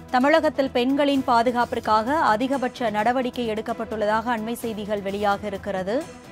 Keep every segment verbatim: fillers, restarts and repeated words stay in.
தமிழகத்தில் பெண்களின் பாதுகாப்பிற்காக அதிகபட்ச நடவடிக்கை எடுக்கப்பட்டுள்ளதாக அண்மை செய்திகள் வெளியாக இருக்கிறது.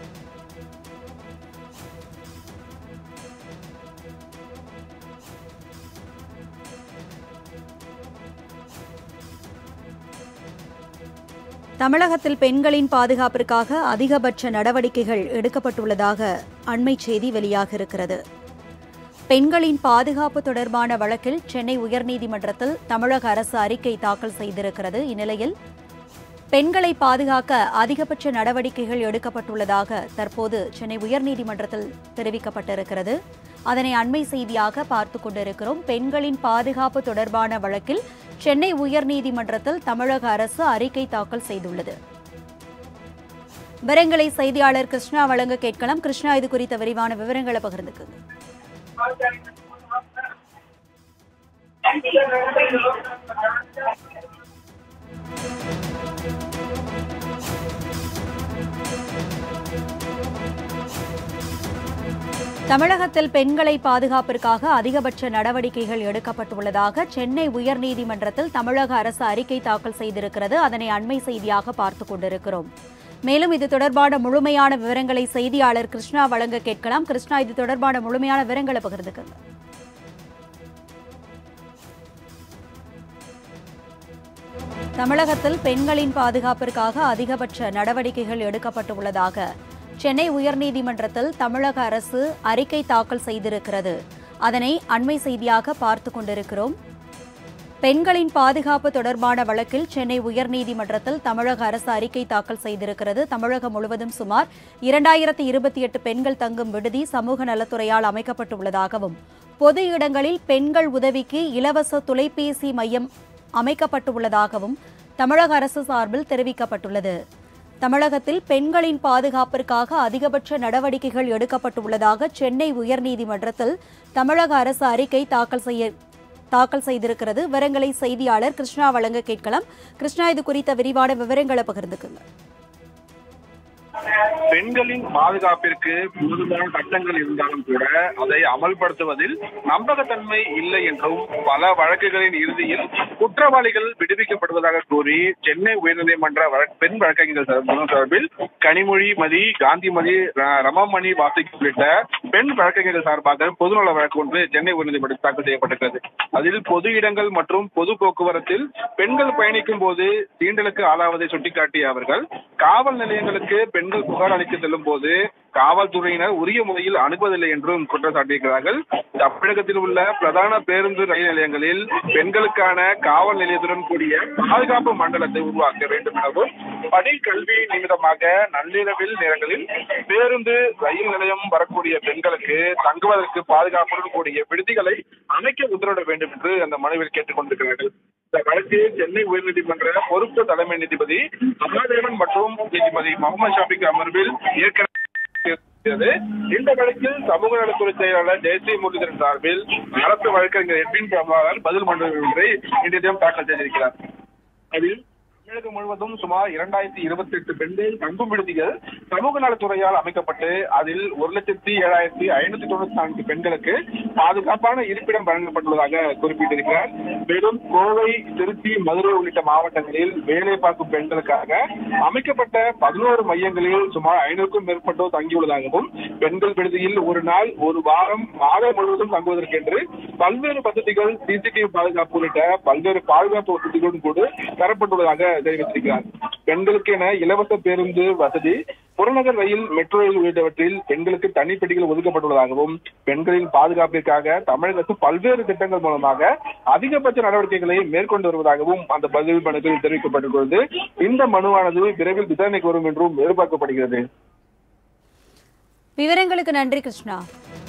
தமிழகத்தில் பெண்களின் பாதுகாப்பிற்காக அதிகபட்ச நடவடிக்கைகள் எடுக்கப்பட்டுள்ளதாக அண்மை செய்தி வெளியாக இருக்கிறது. பெண்களின் பாதுகாப்பு தொடர்பான வழக்கில் சென்னை உயர்நீதிமன்றத்தில் தமிழக அரசு அறிக்கை தாக்கல் செய்திருக்கிறது. இந்நிலையில் பெண்களை பாதுகாக்க அதிகபட்ச நடவடிக்கைகள் எடுக்கப்பட்டுள்ளதாக தற்போது சென்னை உயர்நீதிமன்றத்தில் தெரிவிக்கப்பட்டிருக்கிறது. அதனை அண்மை செய்தியாக பார்த்துக் கொண்டிருக்கிறோம். பெண்களின் பாதுகாப்பு தொடர்பான வழக்கில் சென்னை உயர்நீதிமன்றத்தில் தமிழக அரசு அறிக்கை தாக்கல் செய்துள்ளது. விவரங்களை செய்தியாளர் கிருஷ்ணா வழங்க கேட்கலாம். கிருஷ்ணா, இது குறித்த விரிவான விவரங்களை பகிர்ந்துக்குங்க. தமிழகத்தில் பெண்களை பாதுகாப்பிற்காக அதிகபட்ச நடவடிக்கைகள் எடுக்கப்பட்டுள்ளதாக சென்னை உயர்நீதிமன்றத்தில் தமிழக அரசு அறிக்கை தாக்கல் செய்திருக்கிறது. அதனை அண்மை செய்தியாக பார்த்துக் கொண்டிருக்கிறோம். மேலும் இது தொடர்பான முழுமையான விவரங்களை செய்தியாளர் கிருஷ்ணா வழங்க கேட்கலாம். கிருஷ்ணா, இது தொடர்பான முழுமையான விவரங்களை பகிர்ந்துக்கங்க. தமிழகத்தில் பெண்களின் பாதுகாப்பிற்காக அதிகபட்ச நடவடிக்கைகள் எடுக்கப்பட்டுள்ளதாக சென்னை உயர்நீதிமன்றத்தில் தமிழக அரசு அறிக்கை தாக்கல் செய்திருக்கிறது. அதனை அண்மை செய்தியாக பார்த்துக் கொண்டிருக்கிறோம். பெண்களின் பாதுகாப்பு தொடர்பான வழக்கில் சென்னை உயர்நீதிமன்றத்தில் தமிழக அரசு அறிக்கை தாக்கல் செய்திருக்கிறது. தமிழகம் முழுவதும் சுமார் இரண்டாயிரத்தி இருபத்தி எட்டு பெண்கள் தங்கும் விடுதி சமூக நலத்துறையால் அமைக்கப்பட்டுள்ளதாகவும், பொது இடங்களில் பெண்கள் உதவிக்கு இலவச தொலைபேசி மையம் அமைக்கப்பட்டுள்ளதாகவும் தமிழக அரசு சார்பில் தெரிவிக்கப்பட்டுள்ளது. தமிழகத்தில் பெண்களின் பாதுகாப்பிற்காக அதிகபட்ச நடவடிக்கைகள் எடுக்கப்பட்டுள்ளதாக சென்னை உயர்நீதிமன்றத்தில் தமிழக அரசு அறிக்கை தாக்கல் செய்ய தாக்கல் செய்திருக்கிறது. விவரங்களை செய்தியாளர் கிருஷ்ணா வழங்க கேட்கலாம். கிருஷ்ணா, இது குறித்த விரிவான விவரங்களை பகிர்ந்துக்குங்க. பெண்களின் பாதுகாப்பிற்கு போதுமான சட்டங்கள் இருந்தாலும் கூட அதை அமல்படுத்துவதில் நம்பகத்தன்மை இல்லை என்றும் பல வழக்குகளின் இறுதியில் குற்றவாளிகள் விடுவிக்கப்படுவதாக கூறி சென்னை உயர்நீதிமன்ற பெண் வழக்கறிஞர்கள் சார்பில் கனிமொழி மதி, காந்திமதி, ரமாமணி வாசிக் உள்ளிட்ட பெண் வழக்கறிஞர்கள் சார்பாக பொதுநல வழக்கு ஒன்று சென்னை உயர்நீதிமன்றத்தில் தாக்கல் செய்யப்பட்டிருக்கிறது. அதில் பொது இடங்கள் மற்றும் பொது போக்குவரத்தில் பெண்கள் பயணிக்கும் போது தீண்டலுக்கு ஆளாவதை சுட்டிக்காட்டிய அவர்கள் காவல் நிலையங்களுக்கு பெண்கள் புகார் அளிக்க செல்லும் போது காவல்துறையினர் உரிய முறையில் அனுப்புவதில்லை என்றும் குற்றம் சாட்டியிருக்கிறார்கள். தமிழகத்தில் உள்ள பிரதான பேருந்து ரயில் நிலையங்களில் பெண்களுக்கான காவல் நிலையத்துடன் கூடிய பாதுகாப்பு மண்டலத்தை உருவாக்க வேண்டும் எனவும், பணி கல்வி நிமித்தமாக நள்ளிரவில் நேரங்களில் பேருந்து ரயில் நிலையம் வரக்கூடிய பெண்களுக்கு தங்குவதற்கு பாதுகாப்புடன் கூடிய விடுதிகளை அமைக்க உத்தரவிட வேண்டும் என்று அந்த மனுவில் கேட்டுக் கொண்டிருக்கிறார்கள். இந்த வழக்கு சென்னை உயர்நீதிமன்ற பொறுப்பு தலைமை நீதிபதி மகாதேவன் மற்றும் நீதிபதி முகமது ஷாபிக் அமர்வில் ஏற்கனவே இந்த வழக்கில் சமூக நலத்துறை செயலாளர் ஜெயஸ்ரீ முரளிதரன் சார்பில் அரசு வழக்கறிஞர் எட்வின் பிரபாகர் பதில் மனு ஒன்றை இன்றைய தினம் தாக்கல் செய்திருக்கிறார். அதில் தமிழகம் முழுவதும் சுமார் இரண்டாயிரத்தி இருபத்தி எட்டு பெண்கள் தங்கும் விடுதிகள் சமூக நலத்துறையால் அமைக்கப்பட்டு அதில் ஒரு லட்சத்தி ஏழாயிரத்தி ஐநூத்தி தொண்ணூத்தி நான்கு பெண்களுக்கு பாதுகாப்பான இருப்பிடம் வழங்கப்பட்டுள்ளதாக குறிப்பிட்டிருக்கிறார். மேலும் கோவை, திருச்சி, மதுரை உள்ளிட்ட மாவட்டங்களில் வேலை பார்க்கும் பெண்களுக்காக அமைக்கப்பட்ட பதினோரு மையங்களில் சுமார் ஐநூறுக்கும் மேற்பட்டோர் தங்கியுள்ளதாகவும், பெண்கள் விடுதியில் ஒரு நாள், ஒரு வாரம், மாதம் முழுவதும் தங்குவதற்கென்று பல்வேறு வசதிகள், சிசிடிவி பாதுகாப்பு உள்ளிட்ட பல்வேறு பாதுகாப்பு வசதிகளுடன் கூட தரப்பட்டுள்ளதாக தெரிவித்திருக்கிறார். பெண்களுக்கு என இலவச பேருந்து வசதி, புறநகர் ரயில், மெட்ரோ ரயில் உள்ளிட்டவற்றில் பெண்களுக்கு தனிப்பெட்டிகள் ஒதுக்கப்பட்டுள்ளதாகவும், பெண்களின் பாதுகாப்பிற்காக தமிழக அரசு பல்வேறு திட்டங்கள் மூலமாக அதிகபட்ச நடவடிக்கைகளை மேற்கொண்டு வருவதாகவும் அந்த பதிவு மனுவில் தெரிவிக்கப்பட்டுள்ளது. இந்த மனுவானது விரைவில் விசாரணைக்கு வரும் என்றும் எதிர்பார்க்கப்படுகிறது. விவரங்களுக்கு நன்றி கிருஷ்ணா.